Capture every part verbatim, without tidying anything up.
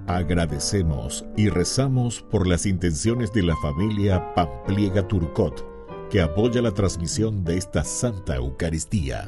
Agradecemos y rezamos por las intenciones de la familia Pampliega Turcot, que apoya la transmisión de esta Santa Eucaristía.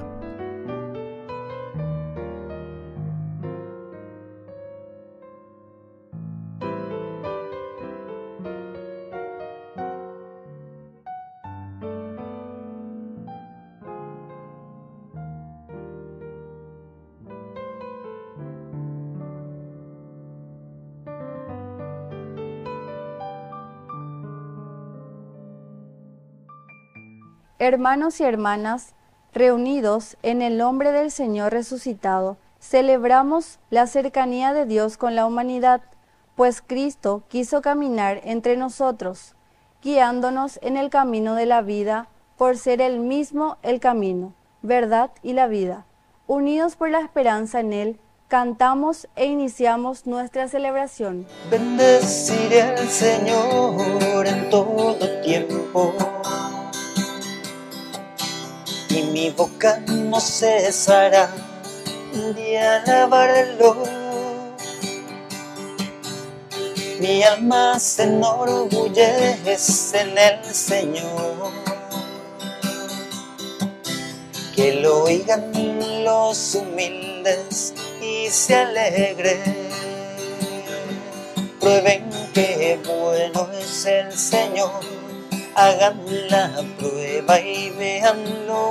Hermanos y hermanas, reunidos en el nombre del Señor resucitado, celebramos la cercanía de Dios con la humanidad, pues Cristo quiso caminar entre nosotros, guiándonos en el camino de la vida, por ser Él mismo el camino, verdad y la vida. Unidos por la esperanza en Él, cantamos e iniciamos nuestra celebración. Bendeciré al Señor en todo tiempo, y mi boca no cesará de alabarlo. Mi alma se enorgullece en el Señor, que lo oigan los humildes y se alegren. Prueben que bueno es el Señor, hagan la prueba y véanlo.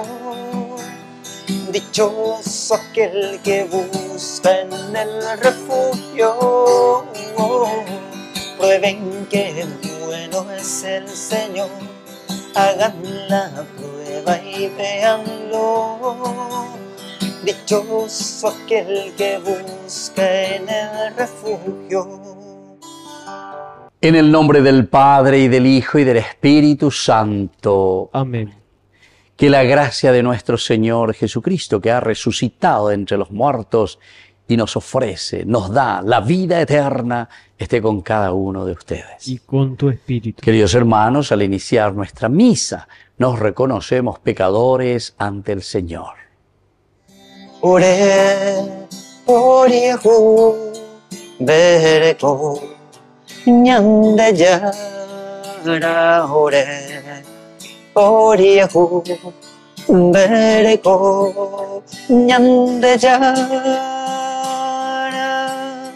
Dichoso aquel que busca en el refugio. Prueben que bueno es el Señor, hagan la prueba y véanlo. Dichoso aquel que busca en el refugio. En el nombre del Padre, y del Hijo, y del Espíritu Santo. Amén. Que la gracia de nuestro Señor Jesucristo, que ha resucitado entre los muertos y nos ofrece, nos da la vida eterna, esté con cada uno de ustedes. Y con tu espíritu. Queridos hermanos, al iniciar nuestra misa, nos reconocemos pecadores ante el Señor. Ore, oriehu, bereko, ñande yara, ore, oriehu, bereko, ñande yara,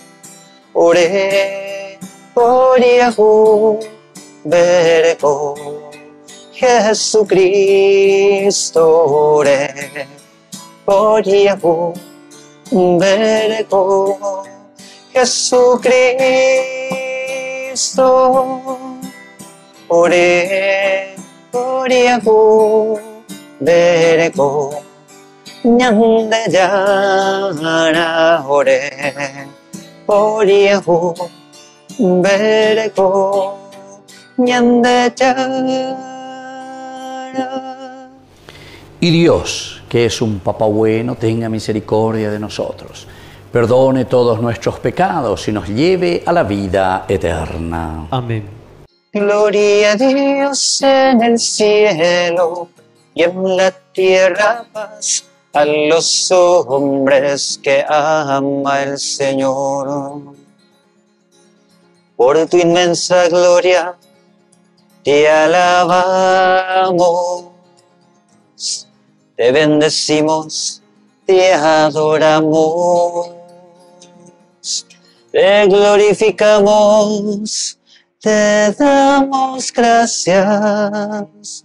ore, oriehu, bereko, Jesucristo, ore, oriehu, bereko, Jesucristo, ore, oriehu, bereko, ñande yara, ore, oriehu, bereko, ñande yara. Y Dios, que es un Papá bueno, tenga misericordia de nosotros, perdone todos nuestros pecados y nos lleve a la vida eterna. Amén. Gloria a Dios en el cielo y en la tierra paz a los hombres que ama el Señor. Por tu inmensa gloria te alabamos, te bendecimos, te adoramos, te glorificamos, te damos gracias.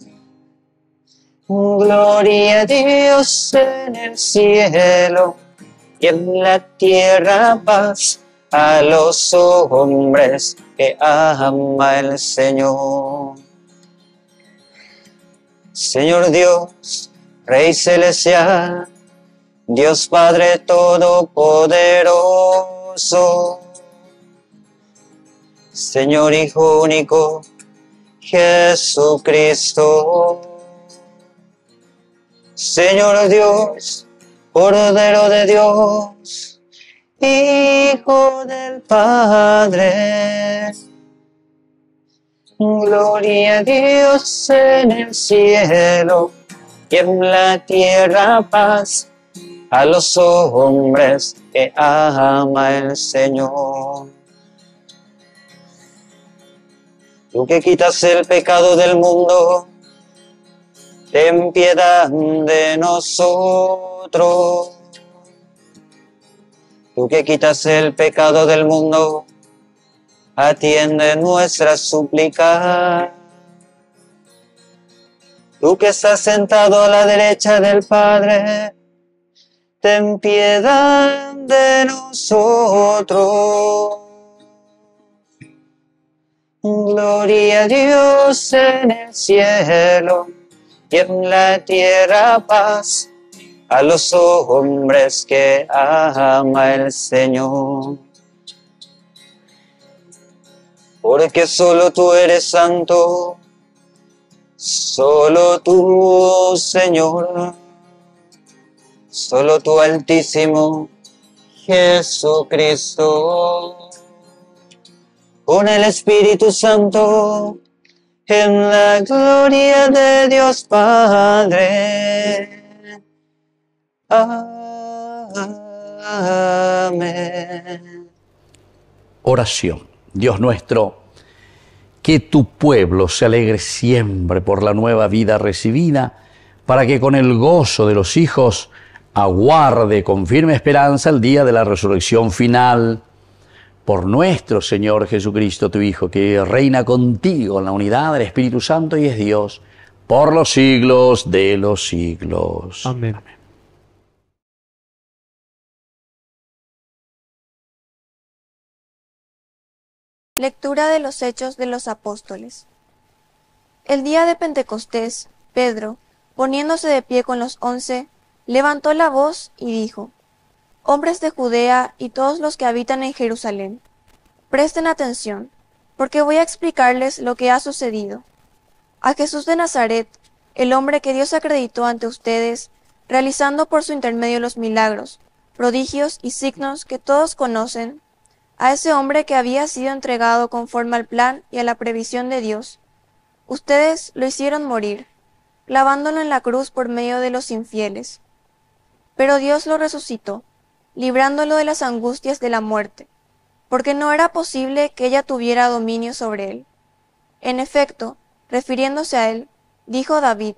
Gloria a Dios en el cielo y en la tierra paz a los hombres que ama el Señor. Señor Dios, Rey celestial, Dios Padre todopoderoso, Señor Hijo único, Jesucristo, Señor Dios, Cordero de Dios, Hijo del Padre. Gloria a Dios en el cielo y en la tierra paz a los hombres que ama el Señor. Tú que quitas el pecado del mundo, ten piedad de nosotros. Tú que quitas el pecado del mundo, atiende nuestra súplica. Tú que estás sentado a la derecha del Padre, ten piedad de nosotros. Gloria a Dios en el cielo y en la tierra paz a los hombres que ama el Señor. Porque solo tú eres santo, solo tú, Señor, solo tú, Altísimo Jesucristo, con el Espíritu Santo, en la gloria de Dios Padre. Amén. Oración. Dios nuestro, que tu pueblo se alegre siempre por la nueva vida recibida, para que con el gozo de los hijos aguarde con firme esperanza el día de la resurrección final. Por nuestro Señor Jesucristo, tu Hijo, que reina contigo en la unidad del Espíritu Santo y es Dios, por los siglos de los siglos. Amén. Amén. Lectura de los Hechos de los Apóstoles. El día de Pentecostés, Pedro, poniéndose de pie con los once, levantó la voz y dijo: Hombres de Judea y todos los que habitan en Jerusalén, presten atención, porque voy a explicarles lo que ha sucedido. A Jesús de Nazaret, el hombre que Dios acreditó ante ustedes, realizando por su intermedio los milagros, prodigios y signos que todos conocen, a ese hombre que había sido entregado conforme al plan y a la previsión de Dios, ustedes lo hicieron morir, clavándolo en la cruz por medio de los infieles. Pero Dios lo resucitó, librándolo de las angustias de la muerte, porque no era posible que ella tuviera dominio sobre él. En efecto, refiriéndose a él, dijo David: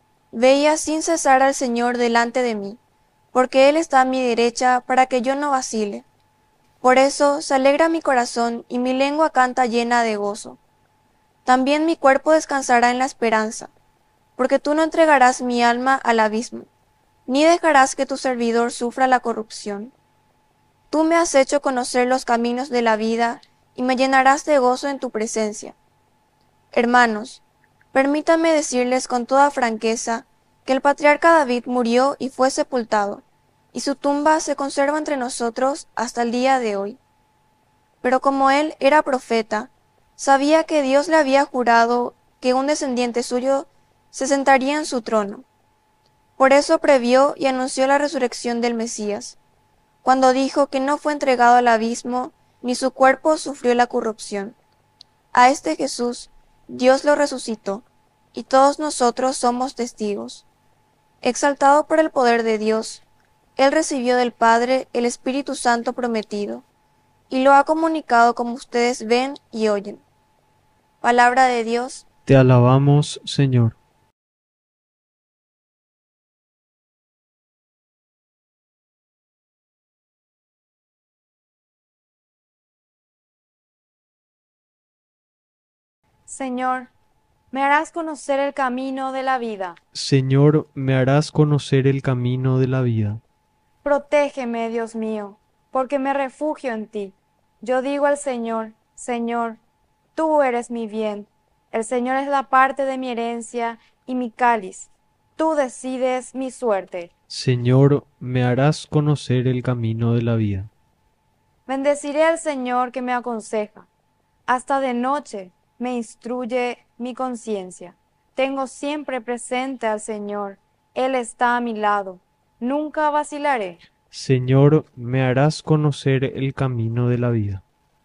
Veía sin cesar al Señor delante de mí, porque Él está a mi derecha para que yo no vacile. Por eso se alegra mi corazón y mi lengua canta llena de gozo. También mi cuerpo descansará en la esperanza, porque tú no entregarás mi alma al abismo, ni dejarás que tu servidor sufra la corrupción. Tú me has hecho conocer los caminos de la vida y me llenarás de gozo en tu presencia. Hermanos, permítanme decirles con toda franqueza que el patriarca David murió y fue sepultado, y su tumba se conserva entre nosotros hasta el día de hoy. Pero como él era profeta, sabía que Dios le había jurado que un descendiente suyo se sentaría en su trono. Por eso previó y anunció la resurrección del Mesías, cuando dijo que no fue entregado al abismo, ni su cuerpo sufrió la corrupción. A este Jesús Dios lo resucitó, y todos nosotros somos testigos. Exaltado por el poder de Dios, Él recibió del Padre el Espíritu Santo prometido, y lo ha comunicado como ustedes ven y oyen. Palabra de Dios. Te alabamos, Señor. Señor, me harás conocer el camino de la vida. Señor, me harás conocer el camino de la vida. Protégeme, Dios mío, porque me refugio en ti. Yo digo al Señor: Señor, tú eres mi bien. El Señor es la parte de mi herencia y mi cáliz. Tú decides mi suerte. Señor, me harás conocer el camino de la vida. Bendeciré al Señor que me aconseja. Hasta de noche me instruye mi conciencia. Tengo siempre presente al Señor. Él está a mi lado. Nunca vacilaré. Señor, me harás conocer el camino de la vida.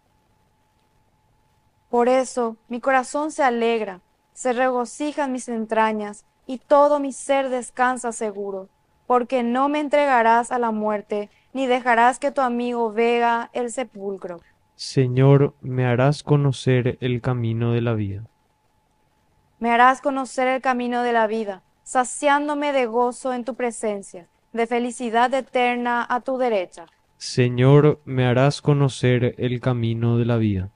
Por eso mi corazón se alegra, se regocijan mis entrañas, y todo mi ser descansa seguro, porque no me entregarás a la muerte, ni dejarás que tu amigo vea el sepulcro. Señor, me harás conocer el camino de la vida. Me harás conocer el camino de la vida, saciándome de gozo en tu presencia, de felicidad eterna a tu derecha. Señor, me harás conocer el camino de la vida.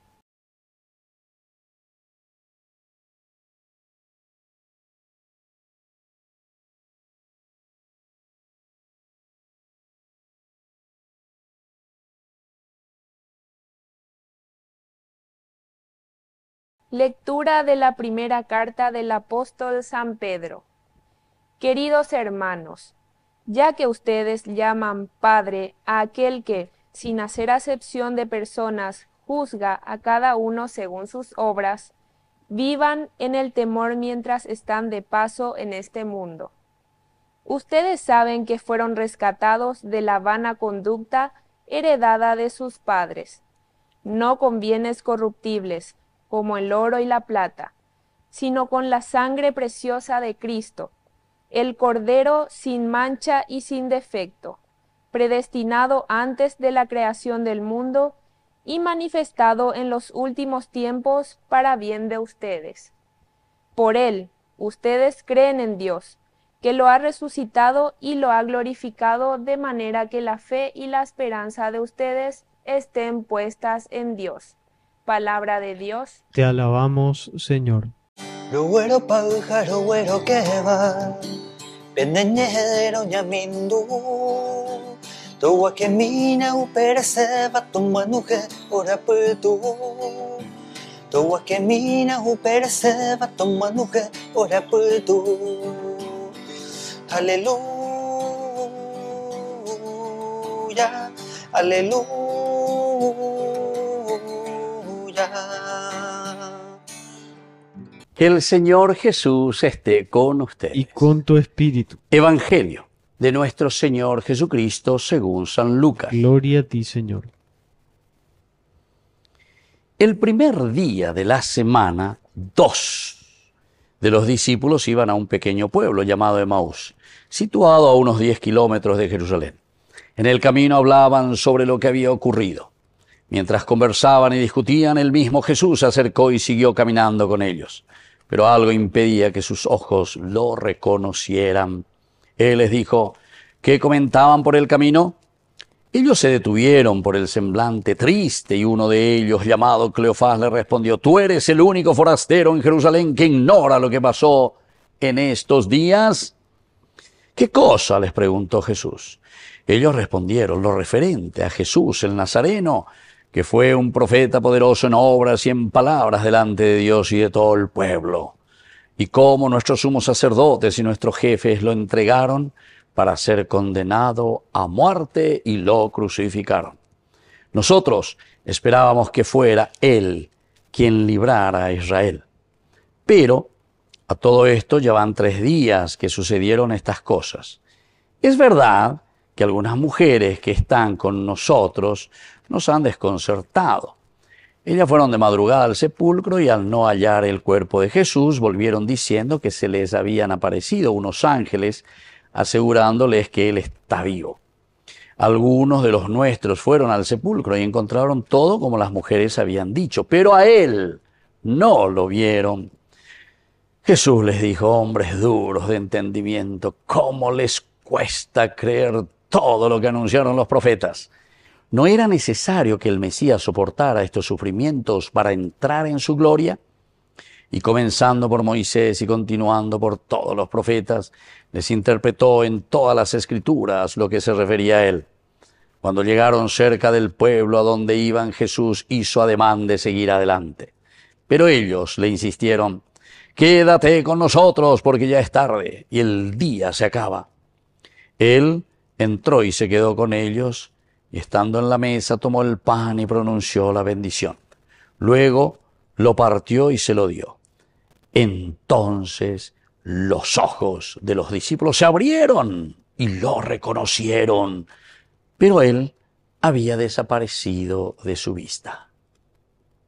Lectura de la primera carta del apóstol San Pedro. Queridos hermanos, ya que ustedes llaman Padre a aquel que, sin hacer acepción de personas, juzga a cada uno según sus obras, vivan en el temor mientras están de paso en este mundo. Ustedes saben que fueron rescatados de la vana conducta heredada de sus padres, no con bienes corruptibles, como el oro y la plata, sino con la sangre preciosa de Cristo, el Cordero sin mancha y sin defecto, predestinado antes de la creación del mundo y manifestado en los últimos tiempos para bien de ustedes. Por él, ustedes creen en Dios, que lo ha resucitado y lo ha glorificado, de manera que la fe y la esperanza de ustedes estén puestas en Dios. Palabra de Dios. Te alabamos, Señor. Lo güero pájaro güero que va, pendeñero ñamindu, towa que mina uperse va tomanuje ora putu, towa que mina uperse va tomanuje ora putu, aleluya, aleluya. El Señor Jesús esté con ustedes. Y con tu espíritu. Evangelio de nuestro Señor Jesucristo según San Lucas. Gloria a ti, Señor. El primer día de la semana, dos de los discípulos iban a un pequeño pueblo llamado Emaús, situado a unos diez kilómetros de Jerusalén. En el camino hablaban sobre lo que había ocurrido. Mientras conversaban y discutían, el mismo Jesús se acercó y siguió caminando con ellos. Pero algo impedía que sus ojos lo reconocieran. Él les dijo, ¿qué comentaban por el camino? Ellos se detuvieron por el semblante triste y uno de ellos, llamado Cleofás, le respondió, ¿tú eres el único forastero en Jerusalén que ignora lo que pasó en estos días? ¿Qué cosa? Les preguntó Jesús. Ellos respondieron, lo referente a Jesús el Nazareno, que fue un profeta poderoso en obras y en palabras delante de Dios y de todo el pueblo, y cómo nuestros sumos sacerdotes y nuestros jefes lo entregaron para ser condenado a muerte y lo crucificaron. Nosotros esperábamos que fuera Él quien librara a Israel. Pero a todo esto ya van tres días que sucedieron estas cosas. Es verdad que algunas mujeres que están con nosotros nos han desconcertado. Ellas fueron de madrugada al sepulcro y al no hallar el cuerpo de Jesús, volvieron diciendo que se les habían aparecido unos ángeles asegurándoles que Él está vivo. Algunos de los nuestros fueron al sepulcro y encontraron todo como las mujeres habían dicho, pero a Él no lo vieron. Jesús les dijo, hombres duros de entendimiento, ¿cómo les cuesta creer todo lo que anunciaron los profetas? ¿No era necesario que el Mesías soportara estos sufrimientos para entrar en su gloria? Y comenzando por Moisés y continuando por todos los profetas, les interpretó en todas las Escrituras lo que se refería a él. Cuando llegaron cerca del pueblo a donde iban, Jesús hizo ademán de seguir adelante. Pero ellos le insistieron, quédate con nosotros porque ya es tarde y el día se acaba. Él entró y se quedó con ellos, y estando en la mesa tomó el pan y pronunció la bendición. Luego lo partió y se lo dio. Entonces los ojos de los discípulos se abrieron y lo reconocieron, pero él había desaparecido de su vista.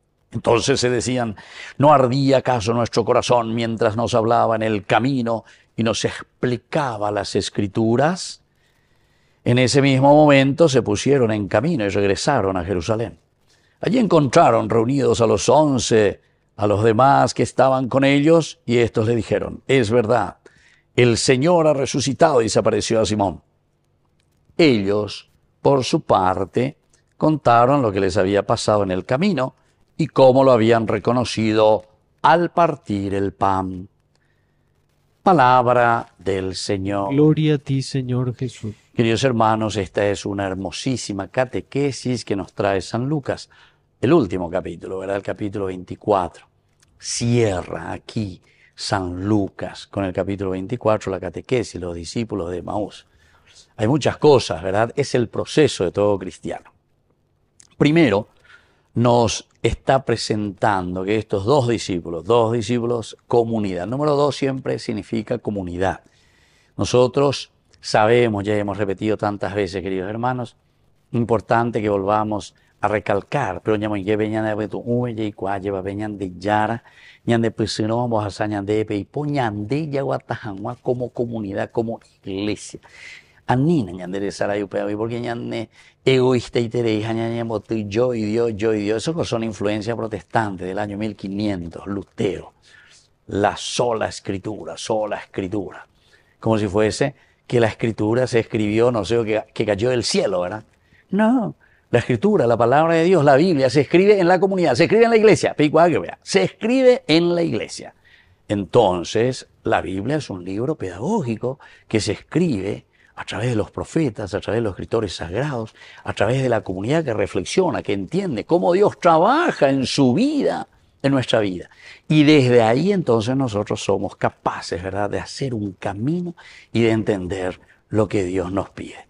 Entonces se decían, ¿no ardía acaso nuestro corazón mientras nos hablaba en el camino y nos explicaba las Escrituras, en ese mismo momento se pusieron en camino y regresaron a Jerusalén. Allí encontraron reunidos a los once, a los demás que estaban con ellos, y estos le dijeron: es verdad, el Señor ha resucitado y se apareció a Simón. Ellos, por su parte, contaron lo que les había pasado en el camino y cómo lo habían reconocido al partir el pan. Palabra del Señor. Gloria a ti, Señor Jesús. Queridos hermanos, esta es una hermosísima catequesis que nos trae San Lucas. El último capítulo, ¿verdad? El capítulo veinticuatro. Cierra aquí San Lucas con el capítulo veinticuatro, la catequesis, los discípulos de Emaús. Hay muchas cosas, ¿verdad? Es el proceso de todo cristiano. Primero, nos está presentando que estos dos discípulos, dos discípulos, comunidad. Número dos siempre significa comunidad. Nosotros sabemos, ya hemos repetido tantas veces, queridos hermanos, importante que volvamos a recalcar, pero ñamo que veñan de tu uye y cua lleva veñan de yara, ñan de pisino vamos a sañan de pe y poñan de yaguatajanwa como comunidad, como iglesia. Anina ñan de sarayu pe porque ñan de egoísta y tereja ñan de yo y Dios, yo y Dios. Eso son influencia protestante del año mil quinientos, Lutero. La sola escritura, sola escritura. Como si fuese que la escritura se escribió, no sé, que, que cayó del cielo, ¿verdad? No. La escritura, la palabra de Dios, la Biblia, se escribe en la comunidad, se escribe en la iglesia. Se escribe en la iglesia. Entonces, la Biblia es un libro pedagógico que se escribe a través de los profetas, a través de los escritores sagrados, a través de la comunidad que reflexiona, que entiende cómo Dios trabaja en su vida, en nuestra vida. Y desde ahí entonces nosotros somos capaces, ¿verdad?, de hacer un camino y de entender lo que Dios nos pide.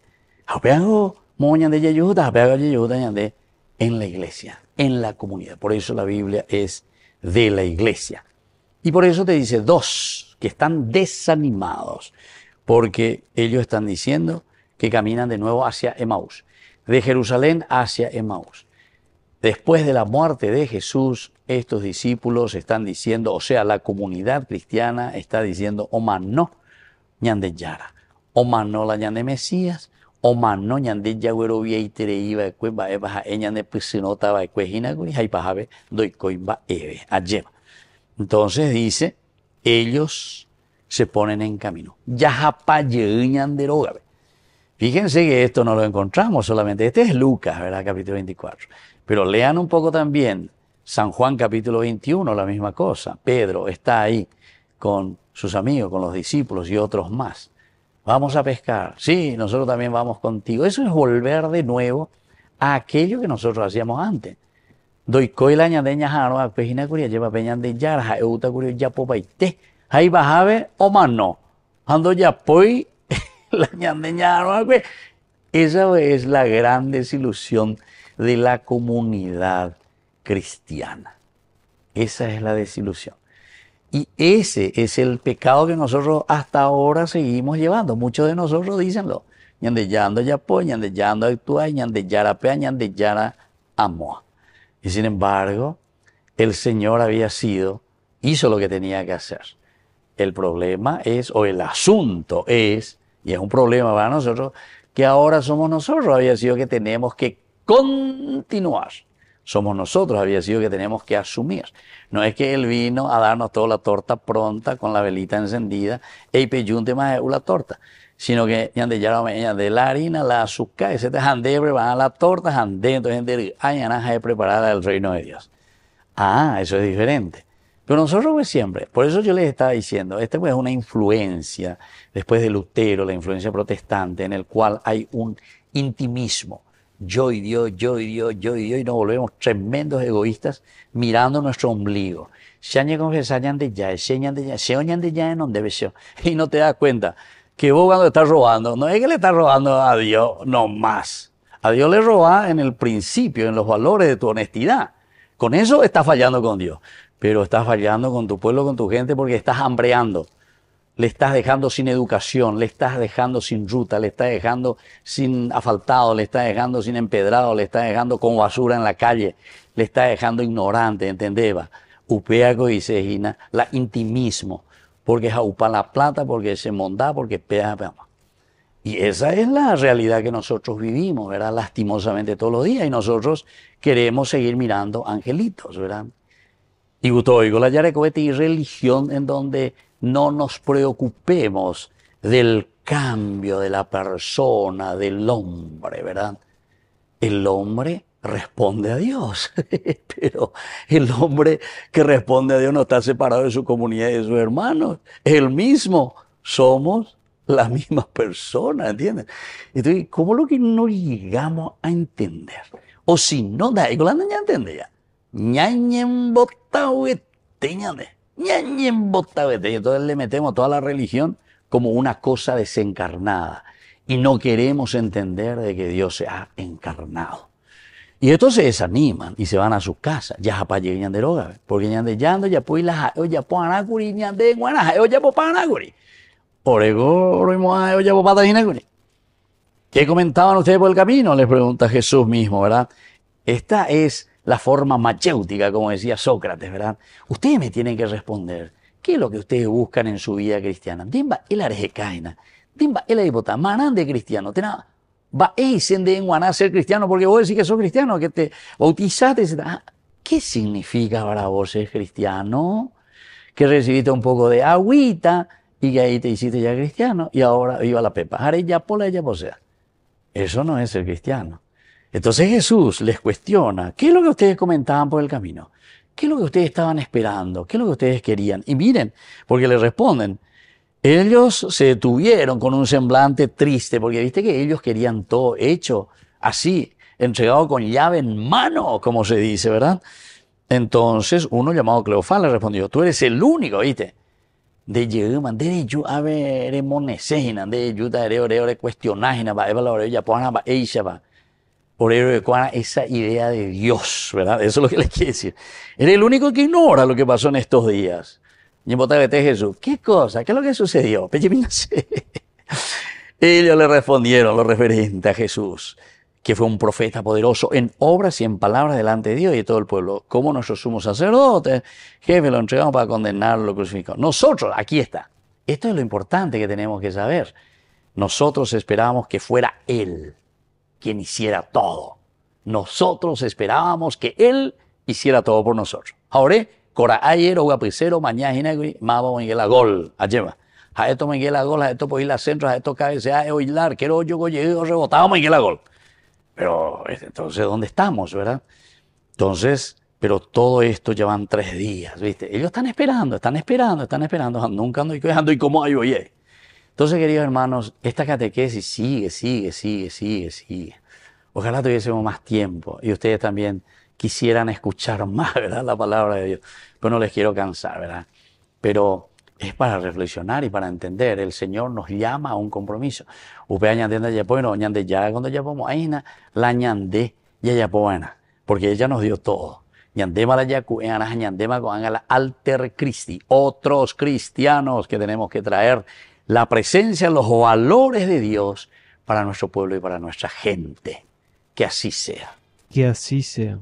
En la iglesia, en la comunidad. Por eso la Biblia es de la iglesia. Y por eso te dice dos que están desanimados, porque ellos están diciendo que caminan de nuevo hacia Emaús, de Jerusalén hacia Emaús. Después de la muerte de Jesús, estos discípulos están diciendo, o sea, la comunidad cristiana está diciendo, Omano, ñan de Yara, Omano la ñan de Mesías, Omano ñan de Yagüero Vieitere iba de Cueva Eva, ñan de Pisinota va de Cuejina, y Pajabe, doy Coimba Eve, Ayema. Entonces dice, ellos se ponen en camino. Yajapaye ñan de Rogabe. Fíjense que esto no lo encontramos solamente, este es Lucas, ¿verdad? Capítulo veinticuatro. Pero lean un poco también San Juan capítulo veintiuno, la misma cosa. Pedro está ahí con sus amigos, con los discípulos y otros más. Vamos a pescar. Sí, nosotros también vamos contigo. Eso es volver de nuevo a aquello que nosotros hacíamos antes. Doy coila ñandeña jaro a pejina curia lleva peñan de yara euta curio ya popaite. Ahí bajabe o mano. Ando ya poi la ñandeña jaro. Esa es la gran desilusión de la comunidad cristiana. Esa es la desilusión. Y ese es el pecado que nosotros hasta ahora seguimos llevando. Muchos de nosotros dícenlo. Ñandeyando yapo, ñandeyando actúa, ñandeyarapea, ñandeyara amoa. Y sin embargo, el Señor había sido, hizo lo que tenía que hacer. El problema es, o el asunto es, y es un problema para nosotros, que ahora somos nosotros, había sido que tenemos que continuar. Somos nosotros, había sido que tenemos que asumir. No es que Él vino a darnos toda la torta pronta con la velita encendida, y peyunte más la torta, sino que de la harina, la azúcar, ese jandé preparar la torta, jandé, entonces hay de preparada el reino de Dios. Ah, eso es diferente. Pero nosotros pues siempre, por eso yo les estaba diciendo, esta pues es una influencia, después de Lutero, la influencia protestante, en el cual hay un intimismo. Yo y Dios, yo y Dios, yo y Dios, y nos volvemos tremendos egoístas mirando nuestro ombligo. Y no te das cuenta que vos cuando estás robando, no es que le estás robando a Dios, no más. A Dios le robás en el principio, en los valores de tu honestidad. Con eso estás fallando con Dios. Pero estás fallando con tu pueblo, con tu gente, porque estás hambreando. Le estás dejando sin educación, le estás dejando sin ruta, le estás dejando sin asfaltado, le estás dejando sin empedrado, le estás dejando con basura en la calle, le estás dejando ignorante, ¿entendés? Upea y sejina, la intimismo. porque jaupa la plata, porque se monta, porque pega, pega. Y esa es la realidad que nosotros vivimos, ¿verdad? Lastimosamente todos los días. Y nosotros queremos seguir mirando angelitos, ¿verdad? Y oigo la yarecoete y religión en donde no nos preocupemos del cambio de la persona, del hombre, ¿verdad? El hombre responde a Dios, pero el hombre que responde a Dios no está separado de su comunidad y de sus hermanos. El mismo, somos la misma persona, ¿entienden? Entonces, ¿cómo lo que no llegamos a entender? O si no, da igual, ya entiende ya. Ñañen botauete, ñande. Ñañen botauete. Entonces le metemos toda la religión como una cosa desencarnada. Y no queremos entender de que Dios se ha encarnado. Y estos se desaniman y se van a su casa. Ya para llegar de droga. Porque ñande yando, ya pues la ya po anacuri, ñande guana, ya po panacuri. Orego, roimo, ya po patajinacuri. ¿Qué comentaban ustedes por el camino? Les pregunta Jesús mismo, ¿verdad? Esta es la forma machéutica, como decía Sócrates, ¿verdad? Ustedes me tienen que responder. ¿Qué es lo que ustedes buscan en su vida cristiana? Dimba el arejecaina. Dimba el aibota. Manan de cristiano. Tena, va eisen de enguaná ser cristiano porque vos decís que sos cristiano, que te bautizaste. ¿Qué significa para vos ser cristiano? Que recibiste un poco de agüita y que ahí te hiciste ya cristiano y ahora viva la pepa. Ahora ya pola, ya posea. Eso no es ser cristiano. Entonces Jesús les cuestiona, ¿qué es lo que ustedes comentaban por el camino? ¿Qué es lo que ustedes estaban esperando? ¿Qué es lo que ustedes querían? Y miren, porque les responden, ellos se detuvieron con un semblante triste, porque viste que ellos querían todo hecho así, entregado con llave en mano, como se dice, ¿verdad? Entonces uno llamado Cleofás le respondió, tú eres el único, ¿viste? De llegar, de yo a ver, monesejina, de yo te haré, ore, cuestionajina, va, eva la ore, ya ponga, va, eisha, va. Por esa idea de Dios, ¿verdad? Eso es lo que les quiere decir. Eres el único que ignora lo que pasó en estos días. Y en Jesús, ¿qué cosa? ¿Qué es lo que sucedió? Ellos le respondieron lo referente a Jesús, que fue un profeta poderoso en obras y en palabras delante de Dios y de todo el pueblo. Como nuestros sumos sacerdotes, jefe, lo entregamos para condenarlo, lo crucificamos. Nosotros, aquí está. Esto es lo importante que tenemos que saber. Nosotros esperábamos que fuera Él quien hiciera todo. Nosotros esperábamos que Él hiciera todo por nosotros. Ahora, cora ayer o guapicero, mañana, mabo en el gol, allá. A esto me la gol, a esto por ir al centro, a esto cabecea, a oilar, quiero yo llego rebotado, me la gol. Pero entonces, ¿dónde estamos, verdad? Entonces, pero todo esto ya van tres días, ¿viste? Ellos están esperando, están esperando, están esperando, nunca ando y quejando y cómo hay oye. Entonces, queridos hermanos, esta catequesis sigue, sigue, sigue, sigue, sigue. Ojalá tuviésemos más tiempo y ustedes también quisieran escuchar más, ¿verdad? La palabra de Dios. Pero no les quiero cansar, ¿verdad? Pero es para reflexionar y para entender. El Señor nos llama a un compromiso. Upea ñandenda ya bueno, ñande ya cuando ya podemos aina, la ñande ya ya buena, porque ella nos dio todo. Ñandema la yacu, ñandema con la alter Christi, otros cristianos que tenemos que traer la presencia, los valores de Dios para nuestro pueblo y para nuestra gente. Que así sea. Que así sea.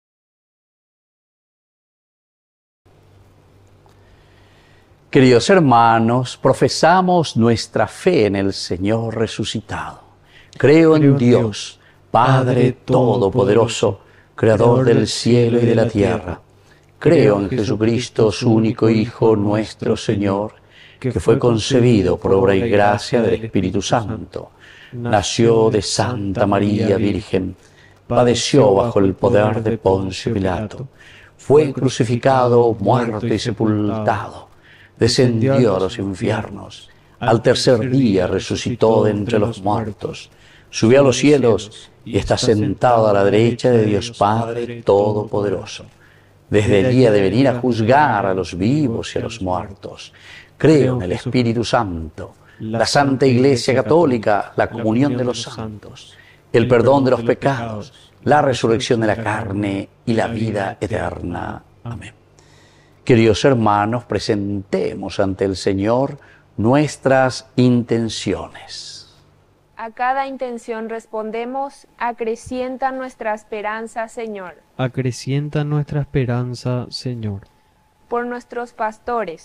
Queridos hermanos, profesamos nuestra fe en el Señor resucitado. Creo en Dios, Padre Todopoderoso, Creador del cielo y de la tierra. Creo en Jesucristo, su único Hijo, nuestro Señor, que fue concebido por obra y gracia del Espíritu Santo. Nació de Santa María Virgen, padeció bajo el poder de Poncio Pilato, fue crucificado, muerto y sepultado, descendió a los infiernos, al tercer día resucitó de entre los muertos, subió a los cielos y está sentado a la derecha de Dios Padre Todopoderoso. Desde el día de venir a juzgar a los vivos y a los muertos. Creo en el Espíritu Santo, la Santa Iglesia Católica, la comunión de los santos, el perdón de los pecados, la resurrección de la carne y la vida eterna. Amén. Queridos hermanos, presentemos ante el Señor nuestras intenciones. A cada intención respondemos, acrecienta nuestra esperanza, Señor. Acrecienta nuestra esperanza, Señor. Por nuestros pastores,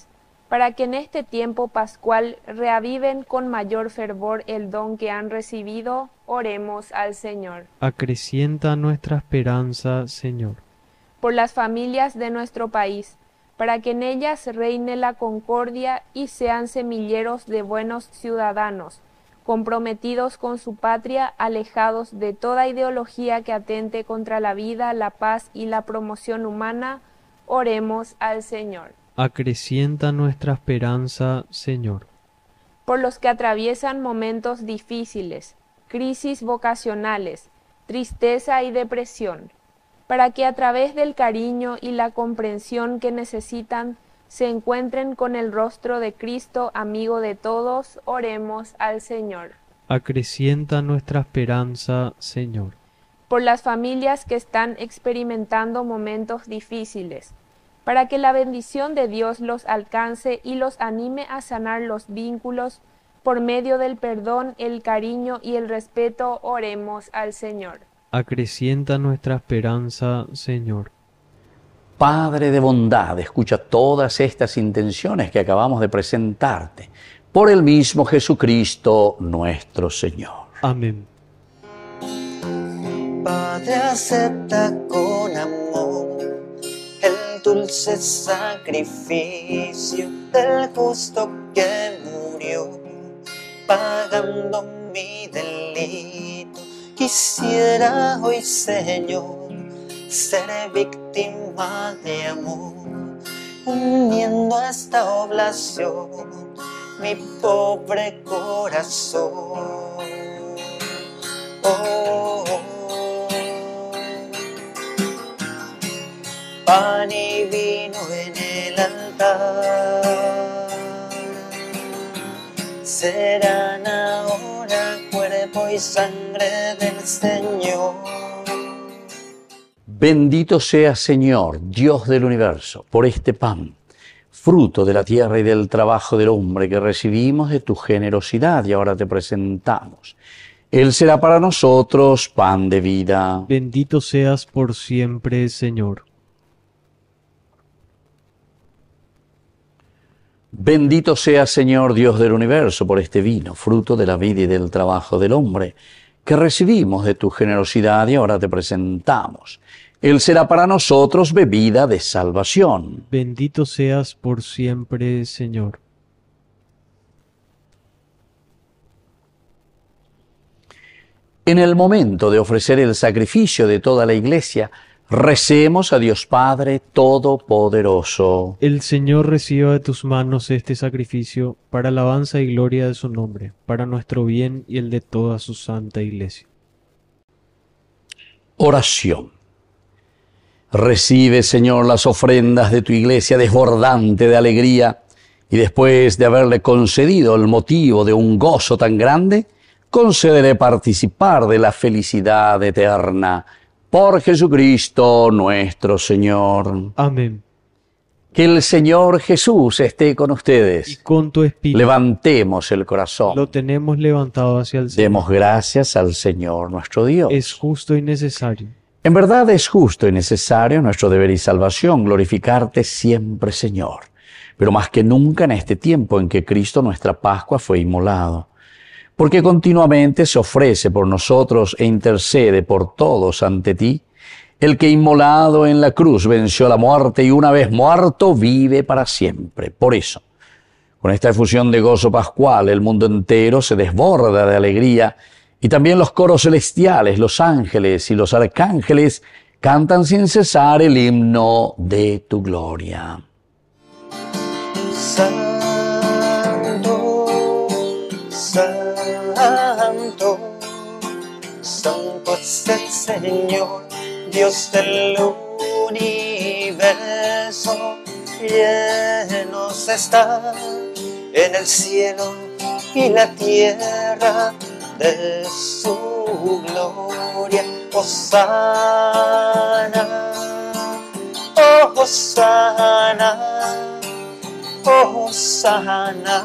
para que en este tiempo pascual reaviven con mayor fervor el don que han recibido, oremos al Señor. Acrecienta nuestra esperanza, Señor. Por las familias de nuestro país, para que en ellas reine la concordia y sean semilleros de buenos ciudadanos, comprometidos con su patria, alejados de toda ideología que atente contra la vida, la paz y la promoción humana, oremos al Señor. Acrecienta nuestra esperanza, Señor. Por los que atraviesan momentos difíciles, crisis vocacionales, tristeza y depresión, para que a través del cariño y la comprensión que necesitan se encuentren con el rostro de Cristo, amigo de todos, oremos al Señor. Acrecienta nuestra esperanza, Señor. Por las familias que están experimentando momentos difíciles, para que la bendición de Dios los alcance y los anime a sanar los vínculos, por medio del perdón, el cariño y el respeto, oremos al Señor. Acrecienta nuestra esperanza, Señor. Padre de bondad, escucha todas estas intenciones que acabamos de presentarte, por el mismo Jesucristo nuestro Señor. Amén. Padre, acepta con amor el dulce sacrificio del justo que murió, pagando mi delito. Quisiera hoy, Señor, ser víctima de amor, uniendo a esta oblación mi pobre corazón. Oh, oh. Pan y vino en el altar serán ahora cuerpo y sangre del Señor. Bendito sea, Señor, Dios del universo, por este pan, fruto de la tierra y del trabajo del hombre que recibimos de tu generosidad y ahora te presentamos. Él será para nosotros pan de vida. Bendito seas por siempre, Señor. Bendito sea, Señor, Dios del universo, por este vino, fruto de la vida y del trabajo del hombre, que recibimos de tu generosidad y ahora te presentamos. Él será para nosotros bebida de salvación. Bendito seas por siempre, Señor. En el momento de ofrecer el sacrificio de toda la Iglesia, recemos a Dios Padre Todopoderoso. El Señor reciba de tus manos este sacrificio para alabanza y gloria de su nombre, para nuestro bien y el de toda su santa Iglesia. Oración. Recibe, Señor, las ofrendas de tu Iglesia desbordante de alegría, y después de haberle concedido el motivo de un gozo tan grande, concédele participar de la felicidad eterna. Por Jesucristo nuestro Señor. Amén. Que el Señor Jesús esté con ustedes. Y con tu espíritu. Levantemos el corazón. Lo tenemos levantado hacia el Señor. Demos gracias al Señor nuestro Dios. Es justo y necesario. En verdad es justo y necesario, nuestro deber y salvación, glorificarte siempre, Señor. Pero más que nunca en este tiempo en que Cristo nuestra Pascua fue inmolado. Porque continuamente se ofrece por nosotros e intercede por todos ante ti, el que inmolado en la cruz venció la muerte y una vez muerto vive para siempre. Por eso, con esta efusión de gozo pascual, el mundo entero se desborda de alegría y también los coros celestiales, los ángeles y los arcángeles cantan sin cesar el himno de tu gloria. Santo, Santo, Santo es el Señor, Dios del universo. Llenos está en el cielo y la tierra de su gloria. Hosana, oh Hosana, oh Hosana,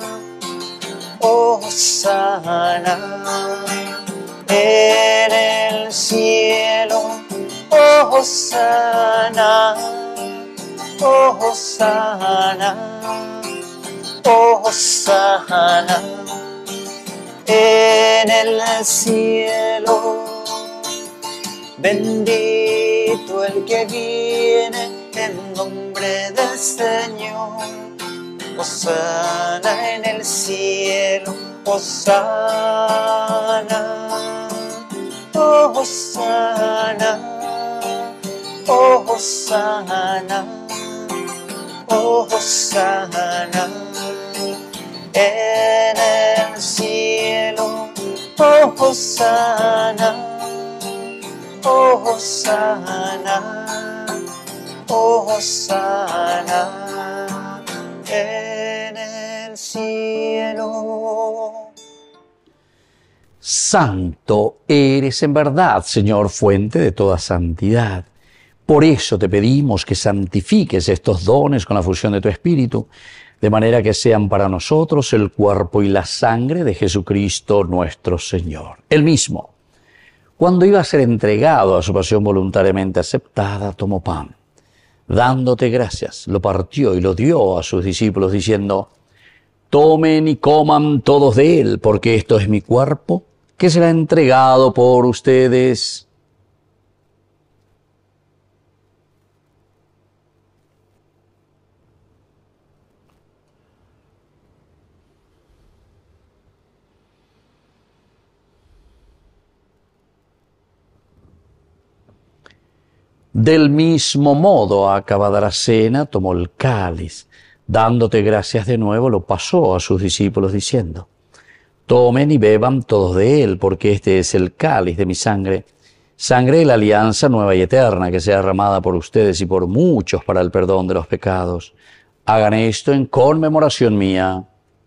oh Hosana en el cielo. Oh Hosana, oh Hosana Hosana en el cielo. Bendito el que viene en nombre del Señor. Hosana en el cielo. Hosana, oh Hosana, oh Hosana, oh Hosana en el cielo. Oh Hosana, oh Hosana, oh Hosana en el cielo. Santo eres en verdad, Señor, fuente de toda santidad. Por eso te pedimos que santifiques estos dones con la fusión de tu Espíritu, de manera que sean para nosotros el cuerpo y la sangre de Jesucristo nuestro Señor. Él mismo, cuando iba a ser entregado a su pasión voluntariamente aceptada, tomó pan. Dándote gracias, lo partió y lo dio a sus discípulos, diciendo: tomen y coman todos de él, porque esto es mi cuerpo, que será entregado por ustedes. Del mismo modo, acabada la cena, tomó el cáliz. Dándote gracias de nuevo, lo pasó a sus discípulos, diciendo: tomen y beban todos de él, porque este es el cáliz de mi sangre, sangre de la alianza nueva y eterna, que sea derramada por ustedes y por muchos para el perdón de los pecados. Hagan esto en conmemoración mía.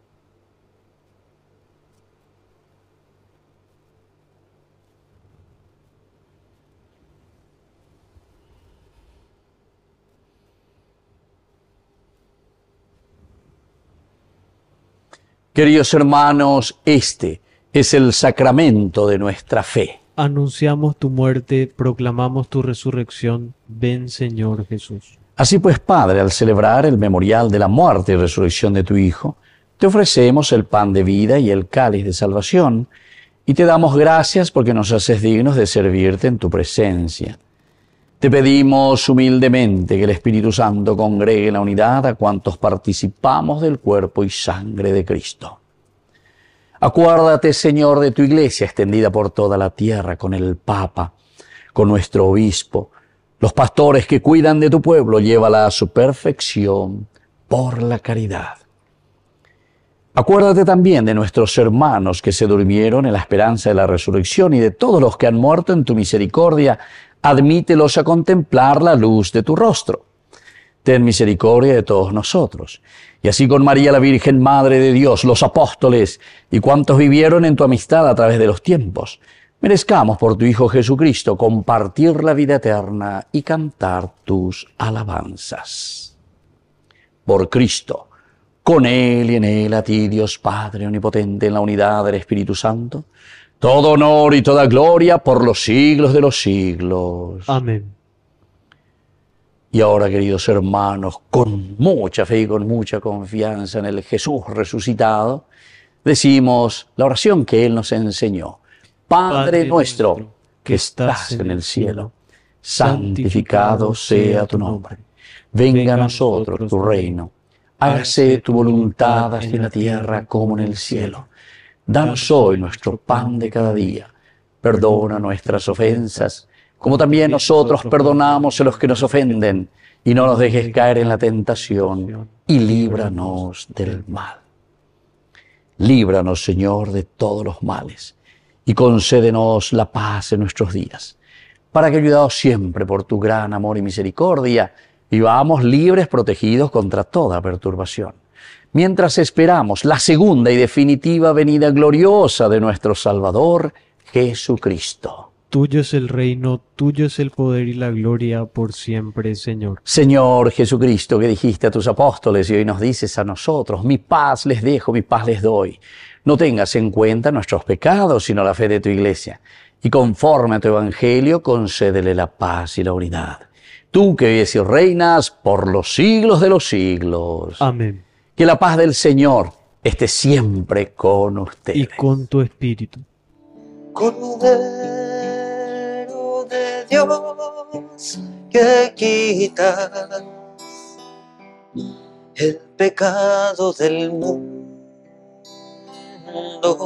Queridos hermanos, este es el sacramento de nuestra fe. Anunciamos tu muerte, proclamamos tu resurrección. Ven, Señor Jesús. Así pues, Padre, al celebrar el memorial de la muerte y resurrección de tu Hijo, te ofrecemos el pan de vida y el cáliz de salvación, y te damos gracias porque nos haces dignos de servirte en tu presencia. Te pedimos humildemente que el Espíritu Santo congregue en la unidad a cuantos participamos del cuerpo y sangre de Cristo. Acuérdate, Señor, de tu Iglesia extendida por toda la tierra, con el Papa, con nuestro Obispo, los pastores que cuidan de tu pueblo, llévala a su perfección por la caridad. Acuérdate también de nuestros hermanos que se durmieron en la esperanza de la resurrección y de todos los que han muerto en tu misericordia. Admítelos a contemplar la luz de tu rostro. Ten misericordia de todos nosotros. Y así con María la Virgen, Madre de Dios, los apóstoles y cuantos vivieron en tu amistad a través de los tiempos, merezcamos por tu Hijo Jesucristo compartir la vida eterna y cantar tus alabanzas. Por Cristo, con Él y en Él, a ti, Dios Padre omnipotente, en la unidad del Espíritu Santo, todo honor y toda gloria por los siglos de los siglos. Amén. Y ahora, queridos hermanos, con mucha fe y con mucha confianza en el Jesús resucitado, decimos la oración que Él nos enseñó. Padre, Padre nuestro, que estás en el cielo, santificado sea tu nombre. Venga a nosotros tu reino. Hágase tu voluntad así en la tierra como en el cielo. Danos hoy nuestro pan de cada día. Perdona nuestras ofensas, como también nosotros perdonamos a los que nos ofenden. Y no nos dejes caer en la tentación, y líbranos del mal. Líbranos, Señor, de todos los males, y concédenos la paz en nuestros días, para que, ayudados siempre por tu gran amor y misericordia, vivamos libres, protegidos contra toda perturbación, mientras esperamos la segunda y definitiva venida gloriosa de nuestro Salvador, Jesucristo. Tuyo es el reino, tuyo es el poder y la gloria por siempre, Señor. Señor Jesucristo, que dijiste a tus apóstoles y hoy nos dices a nosotros: mi paz les dejo, mi paz les doy. No tengas en cuenta nuestros pecados, sino la fe de tu Iglesia. Y conforme a tu Evangelio, concédele la paz y la unidad. Tú que vives y reinas por los siglos de los siglos. Amén. Que la paz del Señor, esté siempre con ustedes. y con tu espíritu. Cordero de Dios, que quitas el pecado del mundo,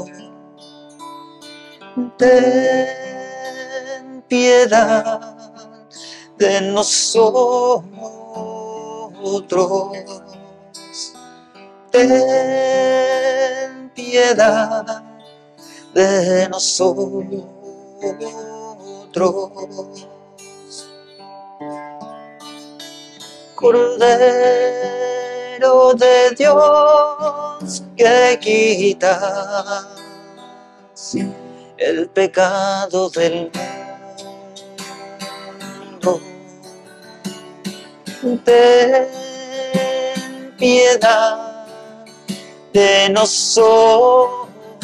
ten piedad de nosotros, ten piedad de nosotros. Cordero de Dios, que quitas el pecado del mundo, ten piedad de nosotros,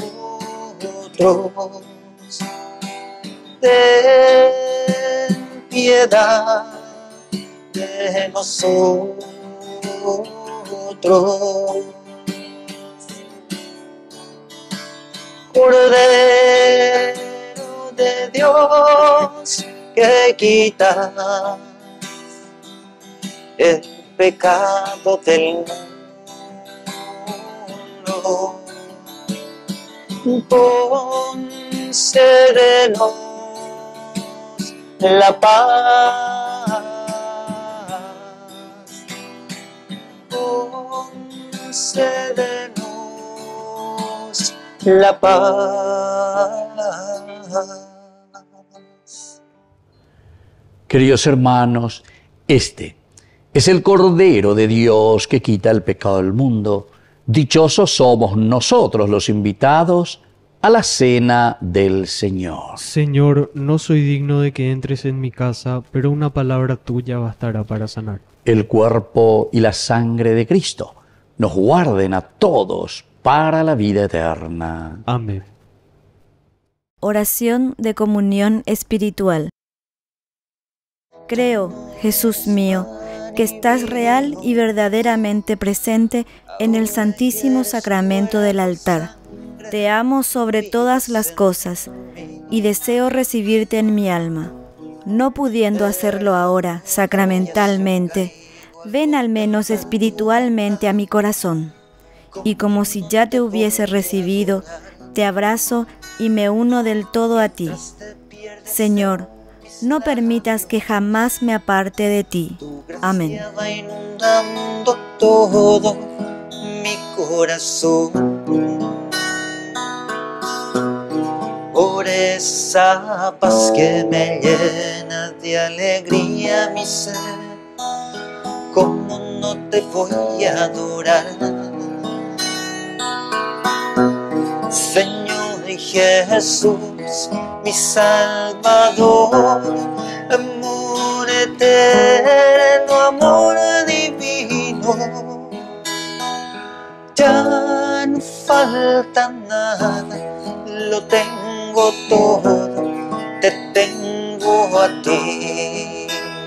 ten piedad de nosotros. Cordero de Dios, que quitas el pecado del mundo, concédenos la paz, concédenos la paz. Queridos hermanos, este es el Cordero de Dios que quita el pecado del mundo. Dichosos somos nosotros los invitados a la cena del Señor. Señor, no soy digno de que entres en mi casa, pero una palabra tuya bastará para sanar. El cuerpo y la sangre de Cristo nos guarden a todos para la vida eterna. Amén. Oración de comunión espiritual. Creo, Jesús mío, que estás real y verdaderamente presente en el Santísimo Sacramento del altar. Te amo sobre todas las cosas y deseo recibirte en mi alma. No pudiendo hacerlo ahora sacramentalmente, ven al menos espiritualmente a mi corazón. Y como si ya te hubiese recibido, te abrazo y me uno del todo a ti. Señor, no permitas que jamás me aparte de ti. Amén. Va inundando todo mi corazón. Por esa paz que me llena de alegría mi ser, ¿cómo no te voy a adorar? Señor Jesús, mi Salvador, amor eterno, amor divino, ya no falta nada, lo tengo todo, te tengo a ti.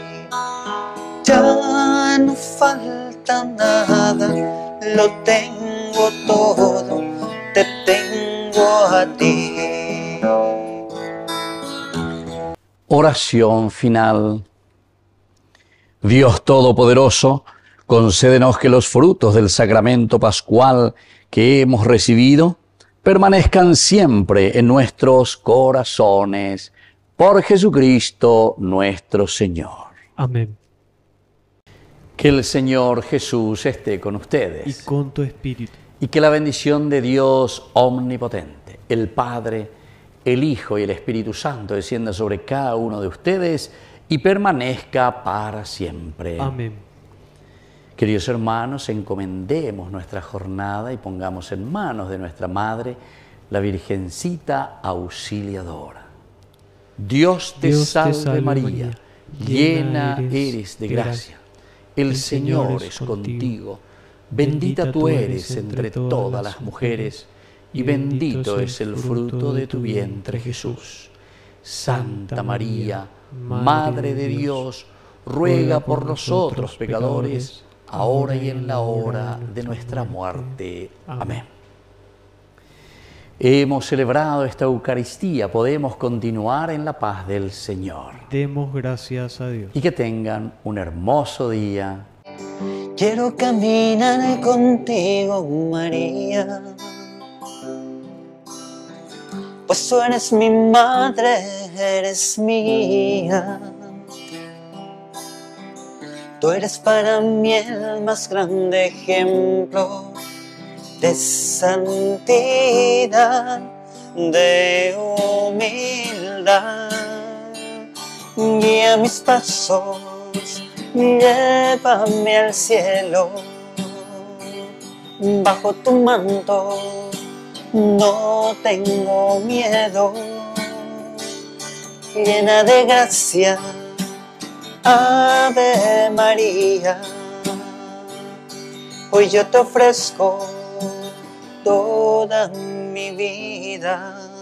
Ya no falta nada, lo tengo todo, te tengo a ti. Oración final. Dios Todopoderoso, concédenos que los frutos del sacramento pascual que hemos recibido permanezcan siempre en nuestros corazones. Por Jesucristo nuestro Señor. Amén. Que el Señor Jesús esté con ustedes. Y con tu espíritu. Y que la bendición de Dios omnipotente, el Padre, el Hijo y el Espíritu Santo descienda sobre cada uno de ustedes y permanezca para siempre. Amén. Queridos hermanos, encomendemos nuestra jornada y pongamos en manos de nuestra Madre, la Virgencita Auxiliadora. Dios te, Dios te salve, salve María, María, llena eres de gracia. El, el Señor, Señor es contigo. Bendita tú eres entre todas las mujeres, y bendito es el fruto de tu vientre, Jesús. Santa María, Madre de Dios, ruega por nosotros pecadores, ahora y en la hora de nuestra muerte. Amén. Hemos celebrado esta Eucaristía, podemos continuar en la paz del Señor. Demos gracias a Dios. Y que tengan un hermoso día. Quiero caminar contigo, María, pues tú eres mi madre, eres mía. Tú eres para mí el más grande ejemplo de santidad, de humildad. Guía mis pasos, llévame al cielo, bajo tu manto no tengo miedo. Llena de gracia, Ave María, hoy yo te ofrezco toda mi vida.